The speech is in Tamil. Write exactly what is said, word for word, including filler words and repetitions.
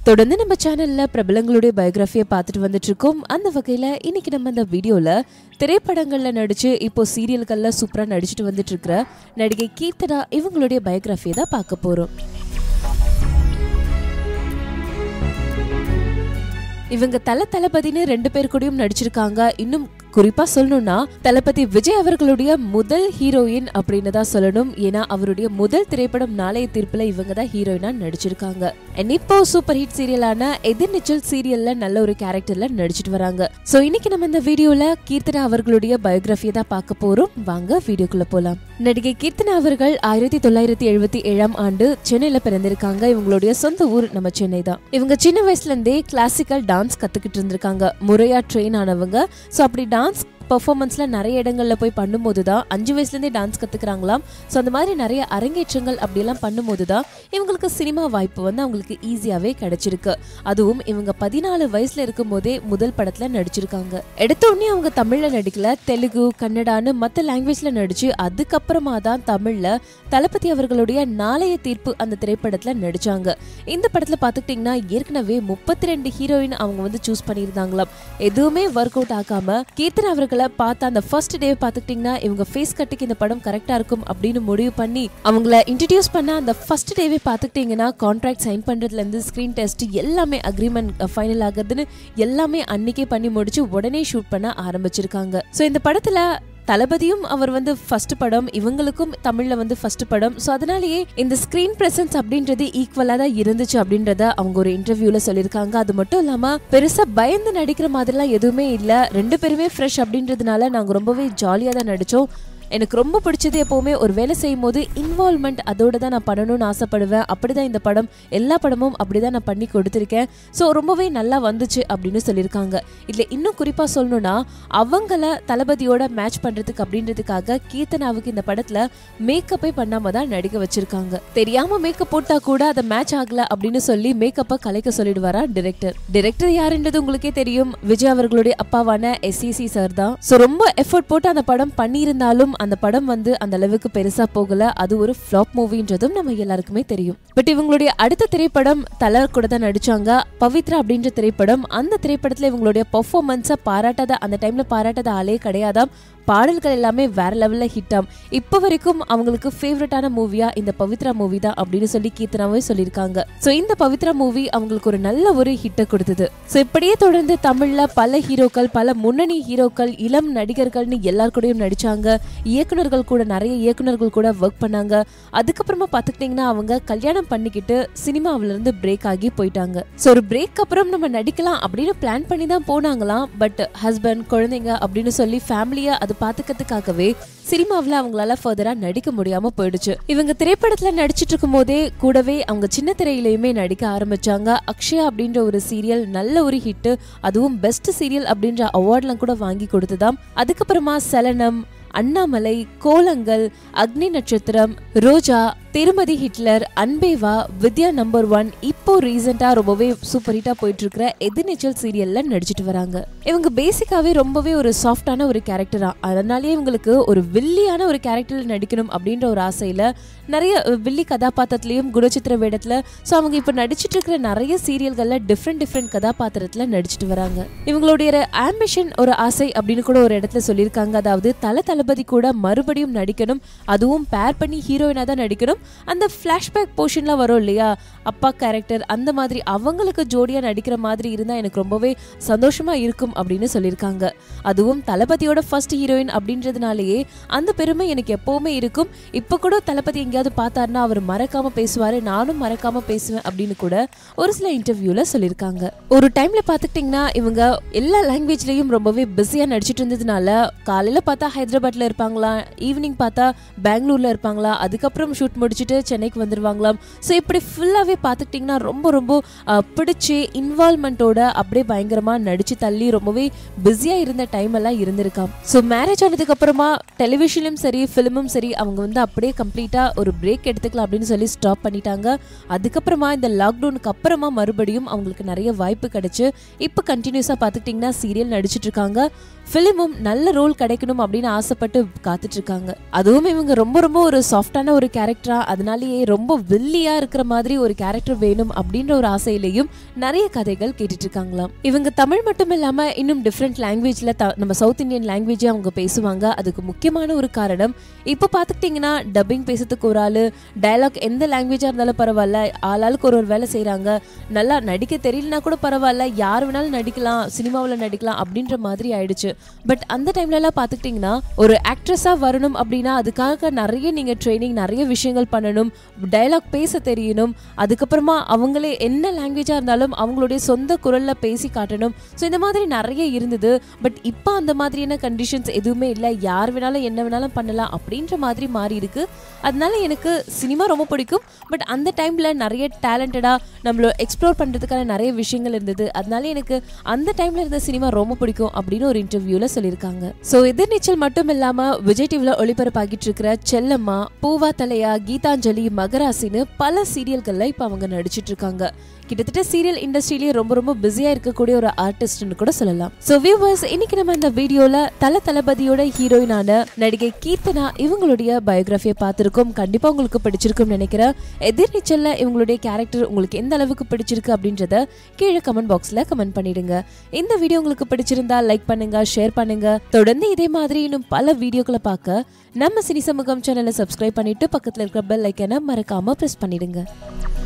தொடர்ந்து நம்ம சேனல்ல பிரபலங்களுடைய பயோகிராஃபியை பார்த்துட்டு வந்துட்டு இருக்கோம். அந்த வகையில இன்னைக்கு நம்ம இந்த வீடியோல திரைப்படங்கள்ல நடிச்சு இப்போ சீரியல்கள்ல சூப்பரா நடிச்சுட்டு வந்துட்டு இருக்கிற நடிகை கீர்த்தனா இவங்களுடைய பயோகிராஃபியை தான் பார்க்க போறோம். இவங்க தல தளபதினு ரெண்டு பேர் கூடயும் நடிச்சிருக்காங்க. இன்னும் குறிப்பா சொல்லணும்னா தளபதி விஜய் அவர்களுடைய முதல் ஹீரோயின் அப்படின்னு தான் சொல்லணும். ஏன்னா அவருடைய முதல் திரைப்படம் நாளைய தீர்ப்புல இவங்க தான் ஹீரோயினா நடிச்சிருக்காங்க. இப்போ சூப்பர் ஹிட் சீரியலான எதிர்நீச்சல் சீரியல்ல நல்ல ஒரு கேரக்டர்ல நடிச்சிட்டு வராங்க. சோ இன்னைக்கு நம்ம இந்த வீடியோல கீர்த்தனா அவர்களுடைய பயோகிராஃபியை தான் பார்க்க போறோம். வாங்க வீடியோக்குள்ள போலாம். நடிகை கீர்த்தனா அவர்கள் ஆயிரத்தி தொள்ளாயிரத்தி எழுபத்தி ஏழாம் ஆண்டு சென்னையில பிறந்திருக்காங்க. இவங்களுடைய சொந்த ஊர் நம்ம சென்னை தான். இவங்க சின்ன வயசுல இருந்தே கிளாசிக்கல் டான்ஸ் கத்துக்கிட்டு இருந்திருக்காங்க. முறையா ட்ரெயின் ஆனவங்க. சோ அப்படி டான்ஸ் பெர்ஃபார்மன்ஸ்ல நிறைய இடங்கள்ல போய் பண்ணும்போது தான் அஞ்சு வயசுல இருந்தே டான்ஸ் கத்துக்கிறாங்களாம். ஸோ அந்த மாதிரி நிறைய அரங்கேற்றங்கள் அப்படியெல்லாம் பண்ணும்போது தான் இவங்களுக்கு சினிமா வாய்ப்பு வந்து அவங்களுக்கு ஈஸியாவே கிடைச்சிருக்கு. அதுவும் இவங்க பதினாலு வயசுல இருக்கும் போதே முதல் படத்துல நடிச்சிருக்காங்க. எடுத்த உடனே அவங்க தமிழ்ல நடிக்கல, தெலுங்கு, கன்னடான்னு மற்ற லாங்குவேஜ்ல நடிச்சு அதுக்கப்புறமா தான் தமிழ்ல தளபதி அவர்களுடைய நாளைய தீர்ப்பு அந்த திரைப்படத்துல நடிச்சாங்க. இந்த படத்துல பாத்துக்கிட்டீங்கன்னா ஏற்கனவே முப்பத்தி ரெண்டு ஹீரோயின் அவங்க வந்து சூஸ் பண்ணியிருந்தாங்களாம். எதுவுமே ஒர்க் அவுட் ஆகாம கீர்த்தனா அவர்கள் பார்த்த அந்த ஃபர்ஸ்ட் டே பாத்துக்கிட்டீங்கன்னா இவங்க ஃபேஸ் கட்டுக்கு இந்த படம் கரெக்டா இருக்கும் அப்படின்னு முடிவு பண்ணி அவங்கள இன்ட்ரோடியூஸ் பண்ண அந்த ஃபர்ஸ்ட் டேவே பாத்துக்கிட்டீங்கன்னா கான்ட்ராக்ட் சைன் பண்றதுல இருந்து ஸ்கிரீன் டெஸ்ட் எல்லாமே அக்ரிமெண்ட் ஃபைனல் ஆகுதுன்னு எல்லாமே அன்னைக்கே பண்ணி முடிச்சு உடனே ஷூட் பண்ண ஆரம்பிச்சிருக்காங்க. சோ இந்த படத்துல தளபதியும் அவர் வந்து ஃபர்ஸ்ட் படம், இவங்களுக்கும் தமிழ்ல வந்து ஃபர்ஸ்ட் படம். ஸோ அதனாலேயே இந்த ஸ்கிரீன் பிரசன்ஸ் அப்படின்றது ஈக்குவலா தான் இருந்துச்சு அப்படின்றத அவங்க ஒரு இன்டர்வியூல சொல்லியிருக்காங்க. அது மட்டும் இல்லாம பெருசா பயந்து நடிக்கிற மாதிரிலாம் எதுவுமே இல்லை. ரெண்டு பேருமே ஃப்ரெஷ் அப்படின்றதுனால நாங்க ரொம்பவே ஜாலியா தான் நடிச்சோம். எனக்கு ரொம்ப பிடிச்சது எப்பவுமே ஒரு வேலை செய்யும் போது இன்வால்வ்மெண்ட் அதோட தான் நான் பண்ணணும்னு ஆசைப்படுவேன். அப்படிதான் இந்த படம், எல்லா படமும் அப்படிதான் நான் பண்ணி கொடுத்துருக்கேன். ஸோ ரொம்பவே நல்லா வந்துச்சு அப்படின்னு சொல்லியிருக்காங்க. இதுல இன்னும் குறிப்பா சொல்லணும்னா அவங்கள தளபதியோட மேட்ச் பண்றதுக்கு அப்படின்றதுக்காக கீர்த்தனாவுக்கு இந்த படத்துல மேக்கப்பே பண்ணாம தான் நடிக்க வச்சிருக்காங்க. தெரியாம மேக்கப் போட்டா கூட அதை மேட்ச் ஆகல அப்படின்னு சொல்லி மேக்கப்பை கலைக்க சொல்லிடுவாரா டிரெக்டர். டிரெக்டர் யாருன்றது உங்களுக்கே தெரியும், விஜய் அவர்களுடைய அப்பாவான எஸ் சி சார் தான். ஸோ ரொம்ப எஃபர்ட் போட்டு அந்த படம் பண்ணியிருந்தாலும் அந்த படம் வந்து அந்த அளவுக்கு பெருசா போகல. அது ஒரு ஃப்ளாப் மூவின்றதும் நம்ம எல்லாருக்குமே தெரியும். பட் இவங்களுடைய அடுத்த திரைப்படம் தல கூட தான் நடிச்சாங்க, பவித்ரா அப்படின்ற திரைப்படம். அந்த திரைப்படத்துல இவங்களுடைய பெர்ஃபார்மன்ஸை பாராட்டாத அந்த டைம்ல பாராட்டாத ஆளே கிடையாதாம். பாடல்கள் எல்லாமே வேற லெவல்ல ஹிட் ஆம். இப்போ வரைக்கும் அவங்களுக்கு ஃபேவரட்டான மூவியா இந்த பவித்ரா மூவி தான் அப்படின்னு சொல்லி கீர்த்தனாவே சொல்லியிருக்காங்க. ஸோ இந்த பவித்ரா மூவி அவங்களுக்கு ஒரு நல்ல ஒரு ஹிட்டை கொடுத்தது. ஸோ இப்படியே தொடர்ந்து தமிழ்ல பல ஹீரோக்கள், பல முன்னணி ஹீரோக்கள், இளம் நடிகர்கள்னு எல்லார் கூடயும் நடிச்சாங்க. இயக்குநர்கள் கூட நிறைய இயக்குநர்கள் கூட ஒர்க் பண்ணாங்க. அதுக்கப்புறமா பாத்துக்கிட்டீங்கன்னா அவங்க கல்யாணம் பண்ணிக்கிட்டு சினிமாவில இருந்து பிரேக் ஆகி போயிட்டாங்க. ஸோ ஒரு பிரேக் அப்புறம் நம்ம நடிக்கலாம் அப்படின்னு பிளான் பண்ணி தான் போனாங்களாம். பட் ஹஸ்பண்ட், குழந்தைங்க அப்படின்னு சொல்லி ஃபேமிலியா அது பாத்துக்கிறதுக்காகவே சினிமாவில் அவங்களால ஃபர்தரா நடிக்க முடியாம போயிடுச்சு. இவங்க திரைப்படத்துல நடிச்சிட்டு இருக்கும் போதே கூடவே அவங்க சின்ன திரையிலயுமே நடிக்க ஆரம்பிச்சாங்க. அக்ஷயா அப்படின்ற ஒரு சீரியல் நல்ல ஒரு ஹிட், அதுவும் பெஸ்ட் சீரியல் அப்படின்ற அவார்ட்லாம் கூட வாங்கி கொடுத்ததாம். அதுக்கப்புறமா சலனம், அண்ணாமலை, கோலங்கள், அக்னி Natchathiram, Roja, Thirumathi Hitler, Anbe Va, Vidhya number one, இப்போ ரீசெண்டா ரொம்பவே சூப்பர் ஹிட்டா போயிட்டு இருக்கிற எதிர்நீச்சல் சீரியல்ல நடிச்சிட்டு வராங்க. இவங்க பேசிக்காவே ரொம்பவே ஒரு சாஃப்டான ஒரு கேரக்டரா, அதனாலேயே இவங்களுக்கு ஒரு வில்லியான ஒரு கேரக்டர்ல நடிக்கணும் அப்படின்ற ஒரு ஆசையில நிறைய வில்லி கதாபாத்திரத்திலையும் குணச்சித்திர வேடத்துல ஸோ அவங்க இப்ப நடிச்சிட்டு இருக்கிற நிறைய சீரியல்கள்ல டிஃப்ரெண்ட் டிஃப்ரெண்ட் கதாபாத்திரத்துல நடிச்சிட்டு வராங்க. இவங்களுடைய ஆம்பிஷன், ஒரு ஆசை அப்படின்னு கூட ஒரு இடத்துல சொல்லியிருக்காங்க. அதாவது தல தளபதி கூட மறுபடியும் நடிக்கணும், அதுவும் பேர் பண்ணி ஹீரோயினா தான் நடிக்கணும். அந்த பிளாஷ்பேக் போர்ஷன்லாம் வரும் இல்லையா, அப்பா கேரக்டர், அந்த மாதிரி அவங்களுக்கு ஜோடியா நடிக்கிற மாதிரி இருந்தா எனக்கு ரொம்பவே சந்தோஷமா இருக்கும் அப்படின்னு சொல்லியிருக்காங்க. அதுவும் தளபதியோட ஃபர்ஸ்ட் ஹீரோயின் அப்படின்றதுனாலேயே அந்த பெருமை எனக்கு எப்பவுமே இருக்கும். இப்ப கூட தளபதி எங்கேயாவது பார்த்தாருன்னா அவர் மறக்காம பேசுவாரு, நானும் மறக்காம பேசுவேன் அப்படின்னு கூட ஒரு சில இன்டர்வியூல சொல்லியிருக்காங்க. ஒரு டைம்ல பாத்துக்கிட்டீங்கன்னா இவங்க எல்லா லாங்குவேஜ்லயும் ரொம்பவே பிஸியா நடிச்சிட்டு இருந்ததுனால காலையில பார்த்தா ஹைதராபாத்ல இருப்பாங்களா, ஈவினிங் பார்த்தா பெங்களூர்ல இருப்பாங்களா, அதுக்கப்புறம் ஷூட் முடிச்சுட்டு சென்னைக்கு வந்துருவாங்களாம். ஸோ இப்படி ஃபுல்லாவே பாத்துக்கிட்டீங்கன்னா ரொம்ப ரொம்ப பிடிச்சி இன்வால்வ்மெண்டோட அப்படியே பயங்கரமா நடிச்சு தள்ளி ரொம்பவே பிஸியா இருந்த டைம் எல்லாம் இருந்திருக்காம். ஸோ மேரேஜ் ஆனதுக்கு அப்புறமா டெலிவிஷனும் சரி ஃபிலிமும் சரி அவங்க வந்து அப்படியே கம்ப்ளீட்டா ஒரு பிரேக் எடுத்துக்கலாம் அப்படின்னு சொல்லி ஸ்டாப் பண்ணிட்டாங்க. அதுக்கப்புறமா இந்த லாக்டவுனுக்கு அப்புறமா மறுபடியும் அவங்களுக்கு நிறைய வாய்ப்பு கிடைச்சு இப்போ கண்டினியூஸா பாத்துக்கிட்டீங்கன்னா சீரியல் நடிச்சிட்டு இருக்காங்க. ஃபிலிமும் நல்ல ரோல் கிடைக்கணும் அப்படின்னு ஆசைப்பட்டு காத்துட்டு இருக்காங்க. அதுவும் இவங்க ரொம்ப ரொம்ப ஒரு சாஃப்டான ஒரு கேரக்டரா இருக்கலாம், அதனாலேயே ரொம்ப வில்லியா இருக்கிற மாதிரி ஒரு கேரக்டர் வேணும் அப்படின்ற ஒரு ஆசையிலையும் நிறைய கதைகள் கேட்டுட்டு இருக்காங்களாம். இவங்க தமிழ் மட்டும் இல்லாம இன்னும் டிஃப்ரெண்ட் லாங்குவேஜ்ல நம்ம சவுத் இந்தியன் லாங்குவேஜ் அவங்க பேசுவாங்க. அதுக்கு முக்கியமான ஒரு காரணம், இப்போ பார்த்துக்கிட்டிங்கன்னா டப்பிங் பேசுறதுக்கு ஒரு ஆளு, டயலாக் எந்த லாங்குவேஜா இருந்தாலும் பரவாயில்ல, ஆளாளுக்கு ஒரு ஒரு வேலை செய்யறாங்க. நல்லா நடிக்க தெரியலனா கூட பரவாயில்ல, யார் வேணாலும் நடிக்கலாம், சினிமாவில் நடிக்கலாம் அப்படின்ற மாதிரி ஆயிடுச்சு. பட் அந்த டைம்ல எல்லாம் பார்த்துக்கிட்டிங்கன்னா ஒரு ஆக்ட்ரஸா வரணும் அப்படின்னா அதுக்காக நிறைய நீங்க ட்ரைனிங், நிறைய விஷயங்கள் பண்ணணும், டயலாக் பேச தெரியணும், அதுக்கப்புறமா அவங்களே என்ன லாங்குவேஜா இருந்தாலும் அவங்களுடைய சொந்த குரல்ல பேசி காட்டணும். ஸோ இந்த மாதிரி நிறைய இருந்தது. பட் இப்போ அந்த மாதிரியான கண்டிஷன்ஸ் எதுவுமே இல்லை, யார் வேணாலும் என்ன வேணாலும் பண்ணலாம் அப்படின்ற மாதிரி மாறி இருக்கு. அதனால எனக்கு சினிமா ரொம்ப பிடிக்கும். பட் அந்த டைம்ல நிறைய டேலண்டடா நம்மள எக்ஸ்ப்ளோர் பண்றதுக்கான நிறைய விஷயங்கள் இருந்தது. அதனால எனக்கு அந்த டைம்ல இருந்த சினிமா ரொம்ப பிடிக்கும் அப்படின்னு ஒரு இன்டர்வியூல சொல்லியிருக்காங்க. ஸோ எதிர்நீச்சல் மட்டும் இல்லாம விஜய் டிவில ஒளிபரப்பாகிட்டு இருக்கிற செல்லம்மா, பூவா தலையா, கீதாஞ்சலி, மகராசின்னு பல சீரியல்கள்ல இப்ப அவங்க நடிச்சிட்டு இருக்காங்க. கிட்டத்தட்ட சீரியல் இண்டஸ்ட்ரியிலேயே ரொம்ப ரொம்ப பிஸியா இருக்கக்கூடிய ஒரு ஆர்டிஸ்ட்னு கூட சொல்லலாம். சோ வியூவர்ஸ், இன்னைக்கு நம்ம இந்த வீடியோல தல தளபதியோட ஹீரோயினான நடிகை கீர்த்தனா இவங்களுடைய பயோகிராஃபியை பார்த்திருக்கோம். கண்டிப்பா உங்களுக்கு பிடிச்சிருக்கும் நினைக்கிறேன். எதிர்நீச்சல்ல இவங்களுடைய கேரக்டர் உங்களுக்கு எந்த அளவுக்கு பிடிச்சிருக்கு அப்படின்றத கீழே கமெண்ட் பாக்ஸ்ல கமெண்ட் பண்ணிடுங்க. இந்த வீடியோ உங்களுக்கு பிடிச்சிருந்தா லைக் பண்ணுங்க, ஷேர் பண்ணுங்க. தொடர்ந்து இதே மாதிரி இன்னும் பல வீடியோக்களை பார்க்க நம்ம சினி சமூகம் சேனலை சப்ஸ்கிரைப் பண்ணிட்டு பக்கத்துல இருக்கிற பெல் ஐக்கனை மறக்காம பிரஸ் பண்ணிடுங்க.